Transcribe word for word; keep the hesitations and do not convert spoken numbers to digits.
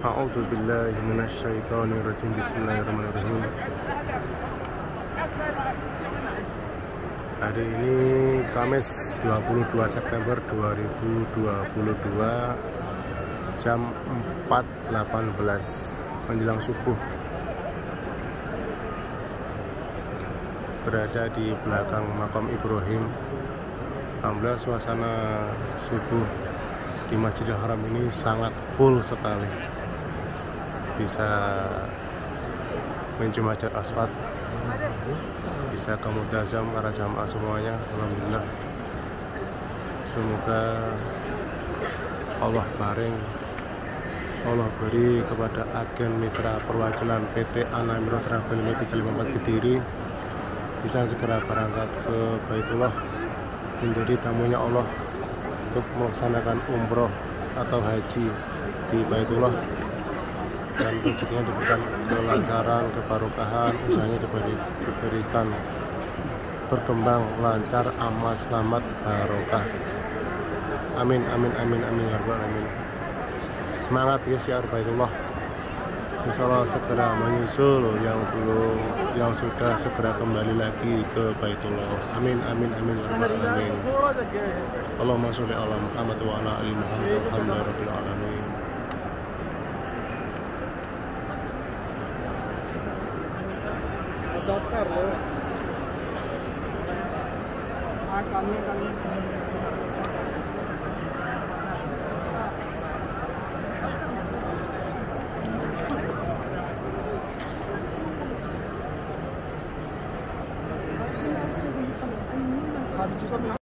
A'udzubillahi minasyaitonirrajim. Bismillahirrahmanirrahim. Hari ini Kamis dua puluh dua September dua ribu dua puluh dua, jam empat delapan belas menjelang subuh. Berada di belakang makam Ibrahim. Alhamdulillah, suasana subuh di Masjidil Haram ini sangat full sekali. Bisa mencium hajar aswad, bisa ke multazam para jamaah semuanya. Alhamdulillah, semoga Allah paring, Allah beri kepada agen mitra perwakilan P T Anamiro Travel tiga lima empat Kediri bisa segera berangkat ke Baitullah, menjadi tamunya Allah untuk melaksanakan umroh atau haji di Baitullah, dan rezekinya diberikan kelancaran, kebarokahan, usahanya diberi, diberikan berkembang lancar, aman, selamat, barokah. Amin amin amin amin ya rabbal alamin. Semangat ya syiar Baitullah. Insyaallah segera menyusul yang belum, yang sudah segera kembali lagi ke Baitullah. Amin amin amin ya rabbal alamin. Allahumma sholli ala Muhammad wa ala ali Muhammad alhamdulillahirabbil alamin. Oscar lo. Ah, kami kami.